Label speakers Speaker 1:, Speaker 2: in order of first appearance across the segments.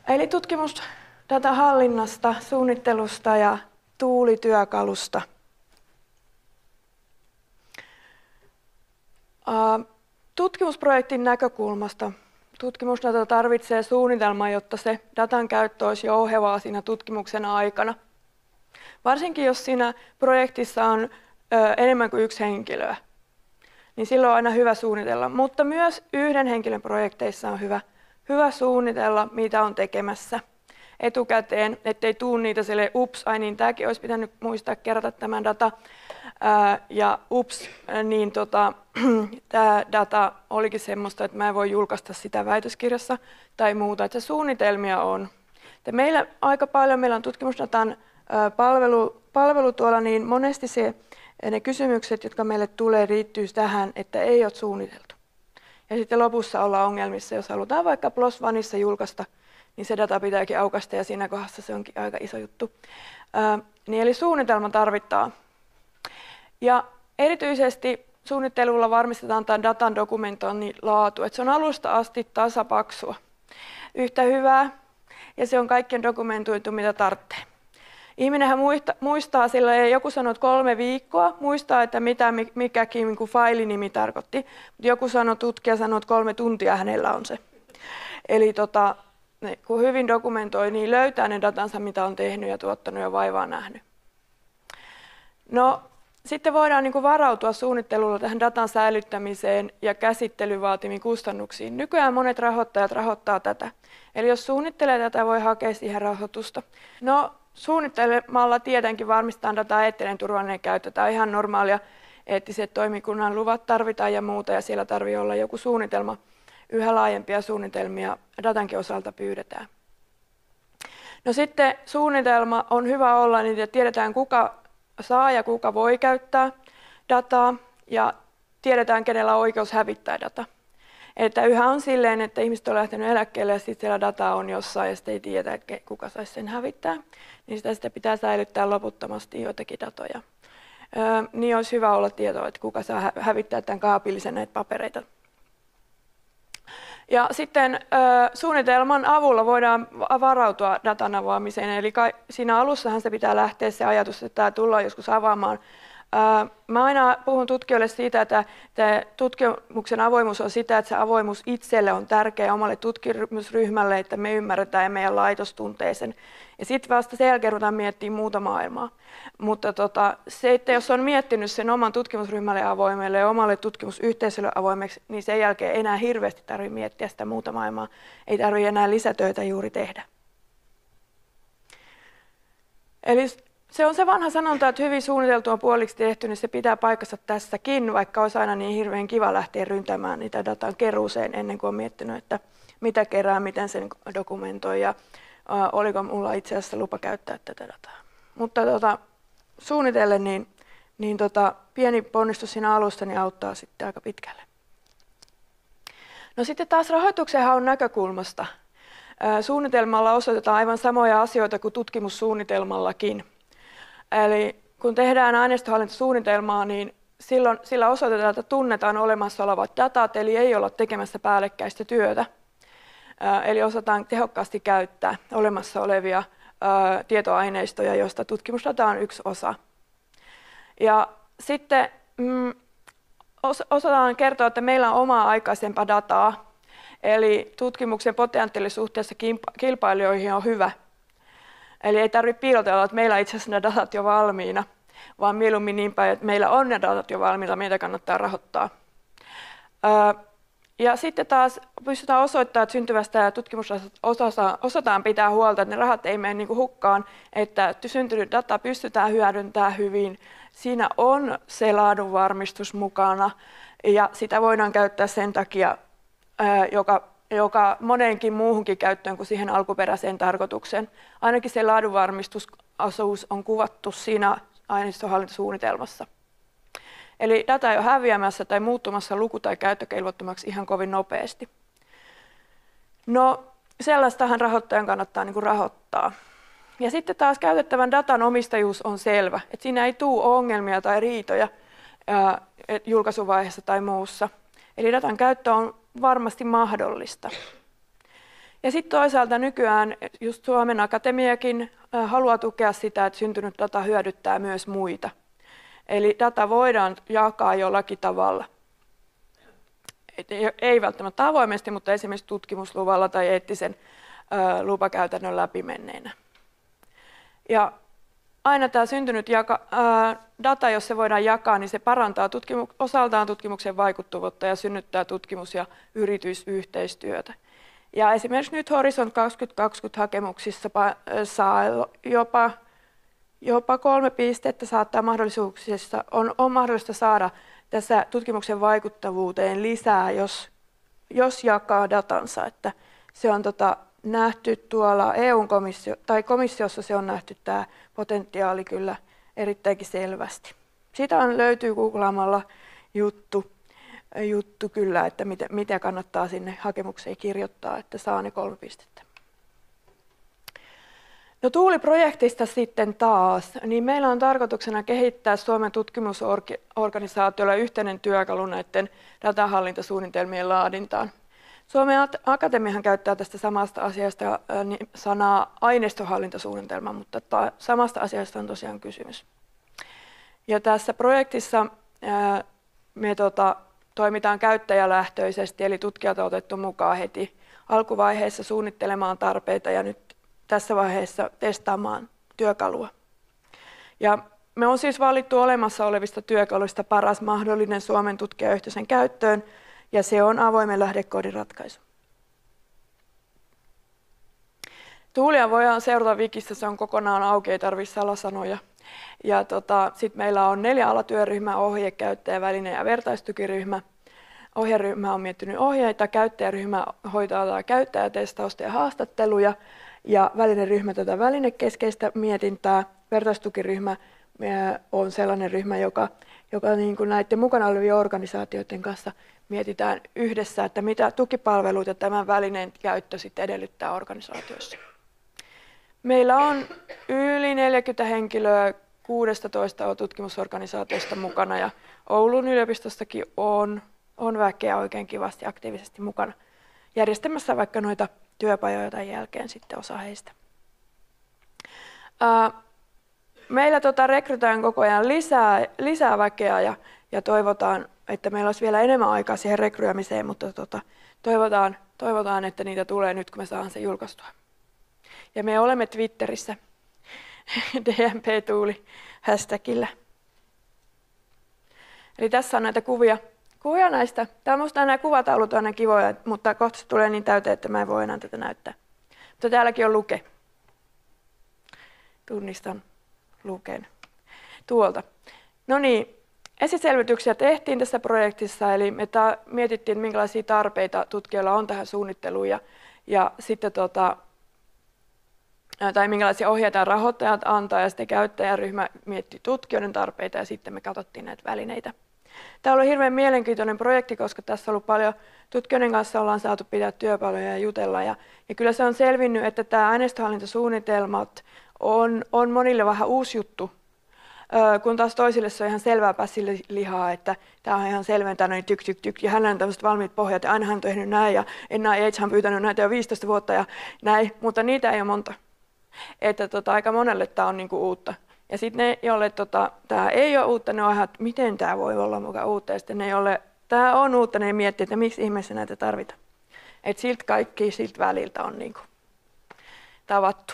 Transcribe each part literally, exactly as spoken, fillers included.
Speaker 1: Eli tutkimusdatan hallinnasta, suunnittelusta ja tuulityökalusta. Tutkimusprojektin näkökulmasta tutkimusdata tarvitsee suunnitelmaa, jotta se datan käyttö olisi jouhevaa siinä tutkimuksen aikana. Varsinkin jos siinä projektissa on enemmän kuin yksi henkilöä, niin silloin on aina hyvä suunnitella. Mutta myös yhden henkilön projekteissa on hyvä, hyvä suunnitella, mitä on tekemässä etukäteen, ettei tule niitä sille ups, ai niin, tämäkin olisi pitänyt muistaa kerätä tämän data. Ää, ja ups, niin tota, tämä data olikin semmoista, että mä en voi julkaista sitä väitöskirjassa tai muuta, että suunnitelmia on. Että meillä aika paljon, meillä on tutkimusdatan ää, palvelu, palvelu tuolla, niin monesti se, ne kysymykset, jotka meille tulee, liittyy tähän, että ei ole suunniteltu. Ja sitten lopussa ollaan ongelmissa, jos halutaan vaikka PLOS ONEissa julkaista, niin se data pitääkin aukaista ja siinä kohdassa se onkin aika iso juttu. Ää, niin eli suunnitelma tarvitaan. Ja erityisesti suunnittelulla varmistetaan tämän datan dokumentoinnin laatu, että se on alusta asti tasapaksua, yhtä hyvää ja se on kaikkien dokumentoitu, mitä tarvitsee. Ihminenhän muistaa, sillä joku sanoo kolme viikkoa, muistaa, että mitä mikäkin niin kuin failinimi tarkoitti, mutta joku sanoo, tutkija sanoo, että kolme tuntia hänellä on se. Eli tota, kun hyvin dokumentoi, niin löytää ne datansa, mitä on tehnyt ja tuottanut ja vaivaa nähnyt. No, sitten voidaan niin kuin varautua suunnittelulla tähän datan säilyttämiseen ja käsittelyyn vaatimiin kustannuksiin. Nykyään monet rahoittajat rahoittaa tätä. Eli jos suunnittelee tätä, voi hakea siihen rahoitusta. No, suunnittelemalla tietenkin varmistetaan datan eettinen turvallinen käyttö. Tämä on ihan normaalia. Eettiset toimikunnan luvat tarvitaan ja muuta, ja siellä tarvitsee olla joku suunnitelma. Yhä laajempia suunnitelmia datankin osalta pyydetään. No sitten suunnitelma on hyvä olla, niin tiedetään kuka saa ja kuka voi käyttää dataa ja tiedetään, kenellä on oikeus hävittää data. Että yhä on silleen, että ihmiset on lähtenyt eläkkeelle ja sitten siellä data on jossain ja sitten ei tiedä, että kuka saisi sen hävittää. Niin sitä, sitä pitää säilyttää loputtomasti joitakin datoja. Öö, niin olisi hyvä olla tietoa, että kuka saa hävittää tämän kaapillisen näitä papereita. Ja sitten ö, suunnitelman avulla voidaan varautua datan avaamiseen. Eli siinä alussahan se pitää lähteä se ajatus, että tämä tullaan joskus avaamaan. Ö, mä aina puhun tutkijoille siitä, että tutkimuksen avoimuus on sitä, että se avoimuus itselle on tärkeä omalle tutkimusryhmälle, että me ymmärretään ja meidän laitos tuntee sen. Ja sitten vasta sen jälkeen ruvetaan miettimään muuta maailmaa. Mutta tota, se, että jos on miettinyt sen oman tutkimusryhmälle avoimelle ja omalle tutkimusyhteisölle avoimeksi, niin sen jälkeen ei enää hirveästi tarvitse miettiä sitä muuta maailmaa. Ei tarvitse enää lisätöitä juuri tehdä. Eli se on se vanha sanonta, että hyvin suunniteltu on puoliksi tehty, niin se pitää paikkansa tässäkin, vaikka olisi aina niin hirveän kiva lähteä ryntämään niitä datan keruuseen ennen kuin on miettinyt, että mitä kerää, miten sen dokumentoi ja uh, oliko mulla itse asiassa lupa käyttää tätä dataa. Mutta tota, suunnitellen niin, niin tota, pieni ponnistus siinä alusta niin auttaa sitten aika pitkälle. No sitten taas rahoituksen haun näkökulmasta. Uh, suunnitelmalla osoitetaan aivan samoja asioita kuin tutkimussuunnitelmallakin. Eli kun tehdään aineistohallintosuunnitelmaa, niin silloin sillä osoitetaan, että tunnetaan olemassa olevat datat, eli ei olla tekemässä päällekkäistä työtä. Eli osataan tehokkaasti käyttää olemassa olevia tietoaineistoja, joista tutkimusdata on yksi osa. Ja sitten mm, osataan kertoa, että meillä on omaa aikaisempaa dataa, eli tutkimuksen potentiaali suhteessa kilpailijoihin on hyvä. Eli ei tarvitse piilotella, että meillä on itse asiassa ne datat jo valmiina, vaan mieluummin niin päin, että meillä on ne datat jo valmiina, meitä kannattaa rahoittaa. Ja sitten taas pystytään osoittamaan, että syntyvästä tutkimusosasta osataan pitää huolta, että ne rahat ei mene niin kuin hukkaan, että syntynyt data pystytään hyödyntämään hyvin. Siinä on se laadunvarmistus mukana ja sitä voidaan käyttää sen takia, joka joka moneenkin muuhunkin käyttöön kuin siihen alkuperäiseen tarkoitukseen. Ainakin se laadunvarmistusosuus on kuvattu siinä aineistohallintosuunnitelmassa. Eli data ei ole häviämässä tai muuttumassa luku- tai käyttökelvottomaksi ihan kovin nopeasti. No, sellaistahan rahoittajan kannattaa niin kuin rahoittaa. Ja sitten taas käytettävän datan omistajuus on selvä, että siinä ei tule ongelmia tai riitoja ää, julkaisuvaiheessa tai muussa. Eli datan käyttö on varmasti mahdollista. Ja sitten toisaalta nykyään just Suomen Akatemiakin haluaa tukea sitä, että syntynyt data hyödyttää myös muita. Eli data voidaan jakaa jollakin tavalla. Ei välttämättä avoimesti, mutta esimerkiksi tutkimusluvalla tai eettisen ö, lupakäytännön läpimenneenä. Ja aina tämä syntynyt jaka, ää, data, jos se voidaan jakaa, niin se parantaa tutkimu- osaltaan tutkimuksen vaikuttavuutta ja synnyttää tutkimus- ja yritysyhteistyötä. Ja esimerkiksi nyt Horisont kaksituhattakaksikymmentä hakemuksissa saa jopa, jopa kolme pistettä saattaa mahdollisuuksissa, on, on mahdollista saada tässä tutkimuksen vaikuttavuuteen lisää, jos, jos jakaa datansa. Että se on tota, nähty tuolla E U-komissio, tai komissiossa se on nähty tämä potentiaali kyllä erittäinkin selvästi. Siitä on, löytyy googlaamalla juttu, juttu kyllä, että mitä, mitä kannattaa sinne hakemukseen kirjoittaa, että saa ne kolme pistettä. No Tuuli-projektista sitten taas, niin meillä on tarkoituksena kehittää Suomen tutkimusorganisaatiolla yhteinen työkalu näiden datahallintasuunnitelmien laadintaan. Suomen Akatemiahan käyttää tästä samasta asiasta sanaa aineistohallintasuunnitelma, mutta samasta asiasta on tosiaan kysymys. Ja tässä projektissa ää, me tota, toimitaan käyttäjälähtöisesti, eli tutkijat on otettu mukaan heti alkuvaiheessa suunnittelemaan tarpeita ja nyt tässä vaiheessa testaamaan työkalua. Ja me on siis valittu olemassa olevista työkaluista paras mahdollinen Suomen tutkijayhteisön käyttöön, ja se on avoimen lähdekoodin ratkaisu. Tuulia voidaan seurata Wikissä, se on kokonaan auki, ei tarvitse salasanoja. Ja tota, sitten meillä on neljä alatyöryhmää, ohje, käyttäjä, väline ja vertaistukiryhmä. Ohjeryhmä on miettinyt ohjeita, käyttäjäryhmä hoitaa käyttäjätestausta ja haastatteluja, ja välineryhmä tätä välinekeskeistä mietintää. Vertaistukiryhmä on sellainen ryhmä, joka, joka niin kuin näiden mukana olevien organisaatioiden kanssa mietitään yhdessä, että mitä tukipalveluita tämän välineen käyttö sitten edellyttää organisaatioissa. Meillä on yli neljäkymmentä henkilöä kuusitoista tutkimusorganisaatiosta mukana ja Oulun yliopistostakin on, on väkeä oikein kivasti aktiivisesti mukana järjestämässä vaikka noita työpajoja tämän jälkeen sitten osa heistä. Ää, meillä tota rekrytään koko ajan lisää, lisää väkeä ja, ja toivotaan, että meillä olisi vielä enemmän aikaa siihen rekryämiseen, mutta tota, toivotaan, toivotaan, että niitä tulee nyt, kun me saadaan se julkaistua. Ja me olemme Twitterissä D M P-tuuli hashtagillä. Eli tässä on näitä kuvia, kuvia näistä. Tämä on musta nämä kuvataulut aina kivoja, mutta kohta se tulee niin täyteen, että mä en voi enää tätä näyttää. Mutta täälläkin on Luke. Tunnistan Luken tuolta. No niin, esiselvityksiä tehtiin tässä projektissa, eli me ta- mietittiin, minkälaisia tarpeita tutkijoilla on tähän suunnitteluun ja, ja sitten tota, tai minkälaisia ohjeita rahoittajat antaa, ja sitten käyttäjäryhmä mietti tutkijoiden tarpeita, ja sitten me katsottiin näitä välineitä. Tämä on ollut hirveän mielenkiintoinen projekti, koska tässä on ollut paljon tutkijoiden kanssa ollaan saatu pitää työpaloja ja jutella, ja, ja kyllä se on selvinnyt, että tämä aineistohallintasuunnitelmat on, on monille vähän uusi juttu, kun taas toisille se on ihan selvää pässilihaa, että tämä on ihan selventää noin tyk tyk tyk, ja hänellä on tämmöiset valmiit pohjat, ja aina hän on tehnyt näin, ja Enna Eitz on pyytänyt näitä jo viisitoista vuotta, ja näin, mutta niitä ei ole monta. Että tota, aika monelle tämä on niinku uutta. Ja sitten ne, joille tota, tämä ei ole uutta, ne on ihan, että miten tämä voi olla mukaan uutta. Ja sitten ne, joille tämä on uutta, ne miettii, että miksi ihmeessä näitä tarvitaan. Että siltä kaikki siltä väliltä on niinku tavattu.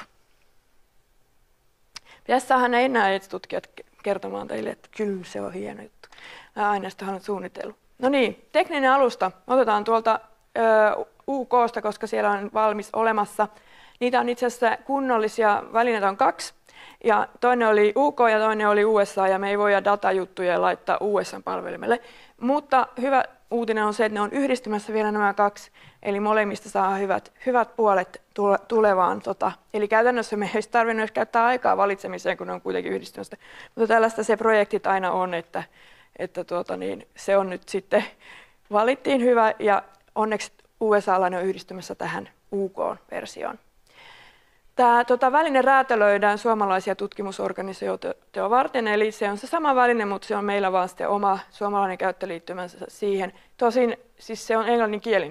Speaker 1: Pitäisi saada ne enää tutkijat kertomaan teille, että kyllä se on hieno juttu. Aineistohan on suunnitellut. No niin, tekninen alusta. Otetaan tuolta ö, U K:sta, koska siellä on valmis olemassa. Niitä on itse asiassa kunnollisia välineitä on kaksi. Ja toinen oli U K ja toinen oli U S A, ja me ei voida datajuttuja laittaa U S A-palvelimelle. Mutta hyvä uutinen on se, että ne on yhdistymässä vielä nämä kaksi, eli molemmista saa hyvät, hyvät puolet tulevaan. Tota. Eli käytännössä me ei olisi tarvinnut edes käyttää aikaa valitsemiseen, kun ne on kuitenkin yhdistymässä. Mutta tällaista se projektit aina on, että, että tuota niin, se on nyt sitten, valittiin hyvä, ja onneksi U S A-lainen on yhdistymässä tähän U K-versioon. Tämä tota, väline räätälöidään suomalaisia tutkimusorganisaatioita varten, eli se on se sama väline, mutta se on meillä vaan sitten oma suomalainen käyttöliittymänsä siihen. Tosin siis se on englanninkielinen,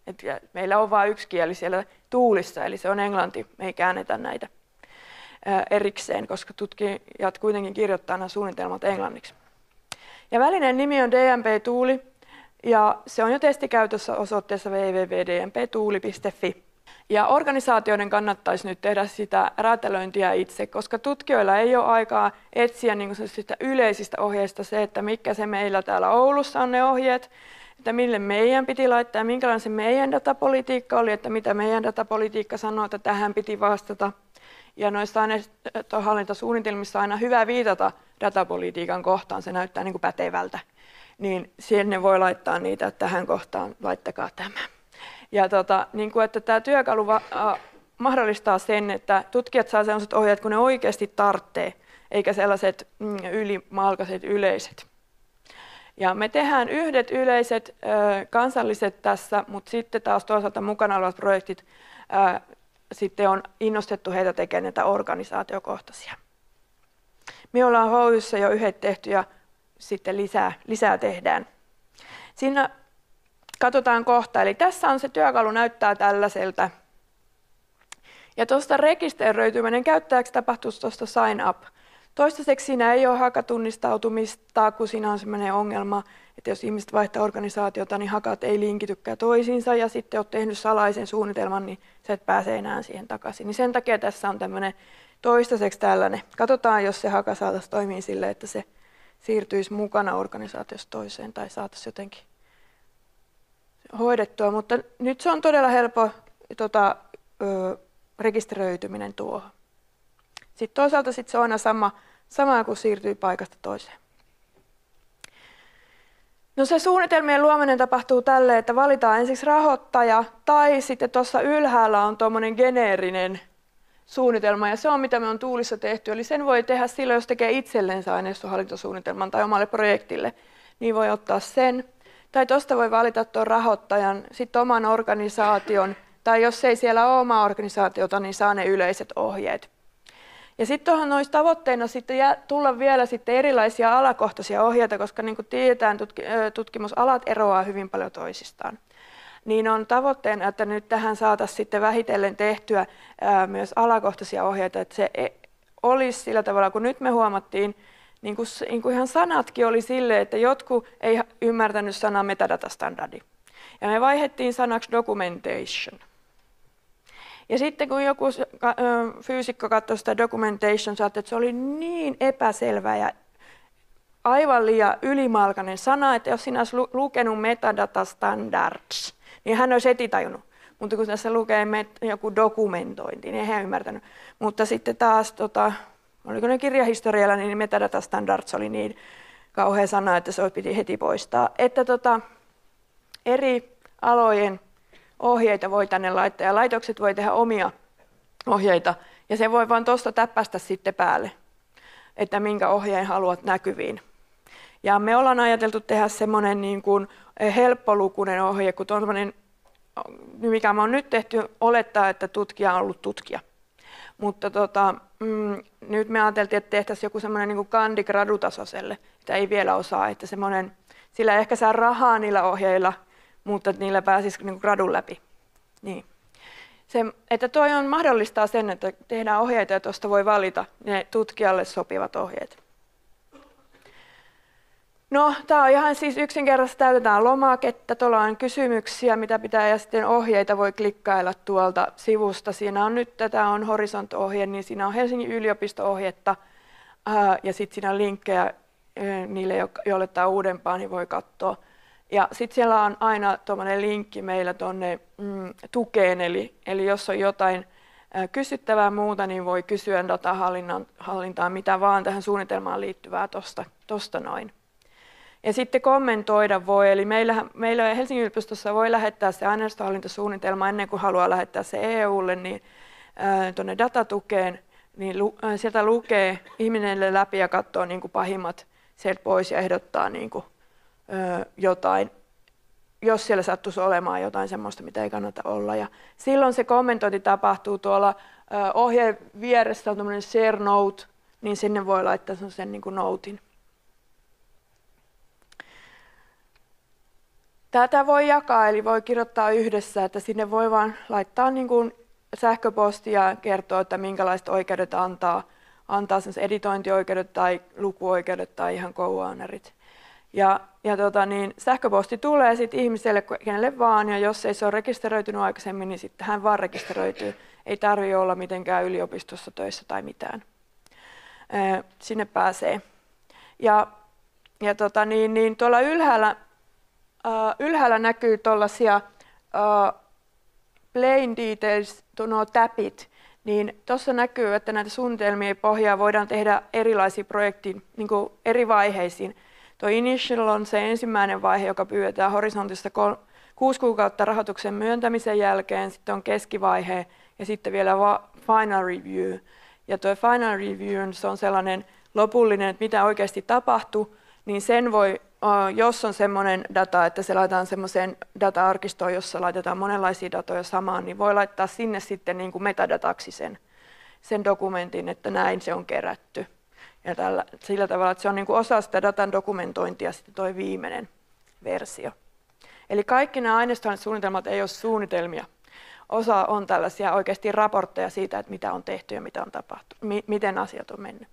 Speaker 1: Et meillä on vain yksi kieli siellä Toolissa, eli se on englanti. Me ei käännetä näitä erikseen, koska tutkijat kuitenkin kirjoittaa nämä suunnitelmat englanniksi. Ja välineen nimi on D M P Tool, ja se on jo testikäytössä osoitteessa double-u double-u double-u piste d m p tool piste f i. Ja organisaatioiden kannattaisi nyt tehdä sitä räätälöintiä itse, koska tutkijoilla ei ole aikaa etsiä niin kuin sitä yleisistä ohjeista se, että mitkä se meillä täällä Oulussa on ne ohjeet, että mille meidän piti laittaa ja minkälainen se meidän datapolitiikka oli, että mitä meidän datapolitiikka sanoo, että tähän piti vastata. Ja noissa aineistonhallintasuunnitelmissa on aina hyvä viitata datapolitiikan kohtaan, se näyttää niin kuin pätevältä. Niin sinne voi laittaa niitä, että tähän kohtaan laittakaa tämä. Ja tota, niin kuin, että tämä työkalu va- äh, mahdollistaa sen, että tutkijat saa sellaiset ohjeet, kun ne oikeasti tarvitsee, eikä sellaiset mm, ylimalkaiset yleiset. Ja me tehdään yhdet yleiset äh, kansalliset tässä, mutta sitten taas toisaalta mukana olevat projektit, äh, sitten on innostettu heitä tekemään näitä organisaatiokohtaisia. Me ollaan H Y:ssä jo yhdet tehty ja sitten lisää, lisää tehdään. Siinä katsotaan kohta, eli tässä on se työkalu, näyttää tällaiselta. Ja tuosta rekisteröityminen käyttäjäksi tapahtuisi tuosta sign up. Toistaiseksi siinä ei ole hakatunnistautumista, kun siinä on sellainen ongelma, että jos ihmiset vaihtaa organisaatiota, niin hakat ei linkitykään toisiinsa ja sitten olet tehnyt salaisen suunnitelman, niin sä et pääse enää siihen takaisin. Niin sen takia tässä on tämmöinen toistaiseksi tällainen. Katsotaan, jos se haka saataisiin toimia sille, että se siirtyisi mukana organisaatiosta toiseen tai saataisiin jotenkin hoidettua, mutta nyt se on todella helppo tota, ö, rekisteröityminen tuohon. Sitten toisaalta sit se on aina sama, sama, kun siirtyy paikasta toiseen. No se suunnitelmien luominen tapahtuu tälleen, että valitaan ensiksi rahoittaja tai sitten tuossa ylhäällä on tuommoinen geneerinen suunnitelma ja se on mitä me on Toolissa tehty. Eli sen voi tehdä silloin, jos tekee itsellensä aineistonhallintasuunnitelman tai omalle projektille, niin voi ottaa sen. Tai tuosta voi valita tuon rahoittajan, sitten oman organisaation, tai jos ei siellä ole omaa organisaatiota, niin saa ne yleiset ohjeet. Ja sitten tuohon noissa tavoitteena sitten jää, tulla vielä sitten erilaisia alakohtaisia ohjeita, koska niin kuin tiedetään, tutki, tutkimusalat eroaa hyvin paljon toisistaan. Niin on tavoitteena, että nyt tähän saataisiin sitten vähitellen tehtyä ää, myös alakohtaisia ohjeita, että se olisi sillä tavalla, kun nyt me huomattiin, niin kuin, niin kuin ihan sanatkin oli sille, että jotkut ei ymmärtänyt sanaa metadata-standardi. Ja me vaihdettiin sanaksi documentation. Ja sitten kun joku fyysikko katsoi sitä documentation, saatte, että se oli niin epäselvä ja aivan liian ylimalkainen sana, että jos sinä olisi lukenut metadata standards, niin hän olisi heti tajunnut. Mutta kun tässä lukee joku dokumentointi, niin ei ymmärtänyt. Mutta sitten taas, tota, oliko ne kirjahistorialla, niin metadata standards oli niin kauhea sana, että se piti heti poistaa. Että tota, eri alojen ohjeita voi tänne laittaa ja laitokset voi tehdä omia ohjeita ja se voi vaan tuosta täppästä sitten päälle, että minkä ohjeen haluat näkyviin. Ja me ollaan ajateltu tehdä semmoinen niin kuin helppolukuinen ohje, kun tuon mikä me on nyt tehty, olettaa, että tutkija on ollut tutkija. Mutta tota, mm, nyt me ajateltiin, että tehtäisiin joku semmoinen niin kuin kandi-gradutasoiselle, että ei vielä osaa, että semmoinen, sillä ehkä saa rahaa niillä ohjeilla, mutta niillä pääsisi niin kuin gradun läpi. Niin. Se, että toi on mahdollistaa sen, että tehdään ohjeita ja tuosta voi valita ne tutkijalle sopivat ohjeet. No, tämä on ihan siis yksinkertaisesti täytetään lomaketta, tuolla on kysymyksiä, mitä pitää ja sitten ohjeita voi klikkailla tuolta sivusta. Siinä on nyt, tätä on Horizont-ohje, niin siinä on Helsingin yliopisto-ohjetta ää, ja sitten siinä on linkkejä ää, niille, joille tämä on uudempaa, niin voi katsoa. Ja sitten siellä on aina tuommoinen linkki meillä tuonne mm, tukeen, eli, eli jos on jotain ää, kysyttävää muuta, niin voi kysyä datahallintaan mitä vaan tähän suunnitelmaan liittyvää tuosta noin. Ja sitten kommentoida voi, eli meillä, meillä Helsingin yliopistossa voi lähettää se aineistonhallintasuunnitelma ennen kuin haluaa lähettää se E U:lle, niin tuonne datatukeen, niin lu, ää, sieltä lukee ihminen läpi ja katsoo niin kuin pahimmat sieltä pois ja ehdottaa niin kuin, ää, jotain, jos siellä sattuisi olemaan jotain semmoista, mitä ei kannata olla. Ja silloin se kommentointi tapahtuu tuolla ää, ohjeen vieressä, on tämmöinen share note, niin sinne voi laittaa sen niin kuin notin. Tätä voi jakaa, eli voi kirjoittaa yhdessä, että sinne voi vaan laittaa niin kuin sähköpostia ja kertoa, että minkälaiset oikeudet antaa, antaa editointioikeudet tai lukuoikeudet tai ihan co-ownerit. Ja, ja tota niin, sähköposti tulee sitten ihmiselle, kenelle vaan, ja jos ei se ole rekisteröitynyt aikaisemmin, niin sitten hän vaan rekisteröityy. Ei tarvitse olla mitenkään yliopistossa töissä tai mitään. Ee, sinne pääsee. Ja, ja tota niin, niin tuolla ylhäällä, äh, ylhäällä näkyy tuollaisia äh, plain details, nuo täpit, niin tuossa näkyy, että näitä suunnitelmien pohjaa voidaan tehdä erilaisiin projektiin, niin kuin eri vaiheisiin. Tuo initial on se ensimmäinen vaihe, joka pyydetään horisontissa kol- kuusi kuukautta rahoituksen myöntämisen jälkeen, sitten on keskivaihe ja sitten vielä va- final review. Ja tuo final review se on sellainen lopullinen, että mitä oikeasti tapahtui, niin sen voi, jos on semmoinen data, että se laitetaan semmoiseen data-arkistoon, jossa laitetaan monenlaisia datoja samaan, niin voi laittaa sinne sitten niin kuin metadataksi sen, sen dokumentin, että näin se on kerätty. Ja tällä, sillä tavalla, että se on niin kuin osa sitä datan dokumentointia sitten tuo viimeinen versio. Eli kaikki nämä aineistonsuunnitelmat ei ole suunnitelmia. Osa on tällaisia oikeasti raportteja siitä, että mitä on tehty ja mitä on tapahtunut, mi- miten asiat on mennyt.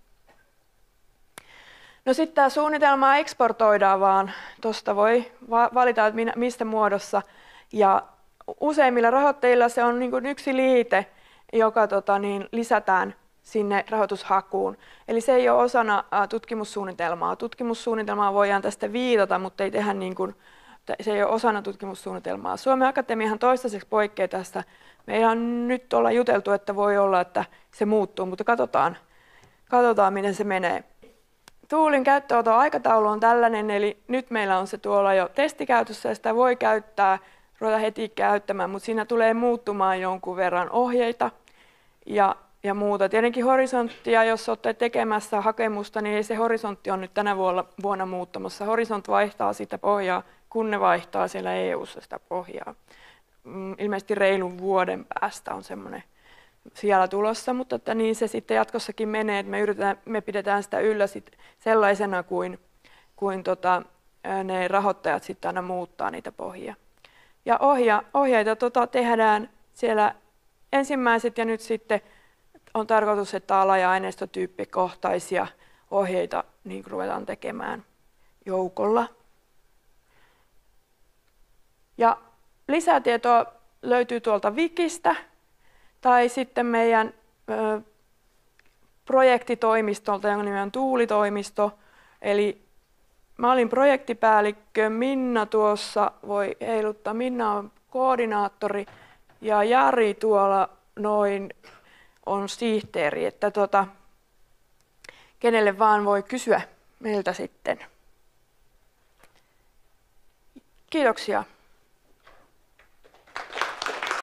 Speaker 1: No sitten tämä suunnitelma eksportoidaan vaan, tuosta voi va- valita, että minä, mistä muodossa. Ja useimmilla rahoittajilla se on niin kuin yksi liite, joka tota, niin, lisätään sinne rahoitushakuun. Eli se ei ole osana ä, tutkimussuunnitelmaa. Tutkimussuunnitelmaa voidaan tästä viitata, mutta ei tehdä niin kuin, se ei ole osana tutkimussuunnitelmaa. Suomen Akatemiahan toistaiseksi poikkeaa tästä. Meillä on nyt olla juteltu, että voi olla, että se muuttuu, mutta katsotaan, katsotaan miten se menee. Toolin käyttöönoton aikataulu on tällainen, eli nyt meillä on se tuolla jo testikäytössä ja sitä voi käyttää, ruveta heti käyttämään, mutta siinä tulee muuttumaan jonkun verran ohjeita ja, ja muuta. Tietenkin horisonttia, jos olette tekemässä hakemusta, niin ei se horisontti on nyt tänä vuonna, vuonna muuttamassa. Horisont vaihtaa sitä pohjaa, kun ne vaihtaa siellä E U:ssa sitä pohjaa. Ilmeisesti reilun vuoden päästä on semmoinen siellä tulossa, mutta että niin se sitten jatkossakin menee, että me, yritetään, me pidetään sitä yllä sit sellaisena kuin, kuin tota, ne rahoittajat sitten aina muuttaa niitä pohjia. Ja ohja, ohjeita tota, tehdään siellä ensimmäiset ja nyt sitten on tarkoitus, että ala- ja aineistotyyppikohtaisia ohjeita niin ruvetaan tekemään joukolla. Ja lisätietoa löytyy tuolta Wikistä. Tai sitten meidän ö, projektitoimistolta, jonka nimi on Tuulitoimisto. Eli mä olin projektipäällikkö, Minna tuossa voi heiluttaa, Minna on koordinaattori ja Jari tuolla noin on sihteeri, että tota, kenelle vaan voi kysyä meiltä sitten. Kiitoksia.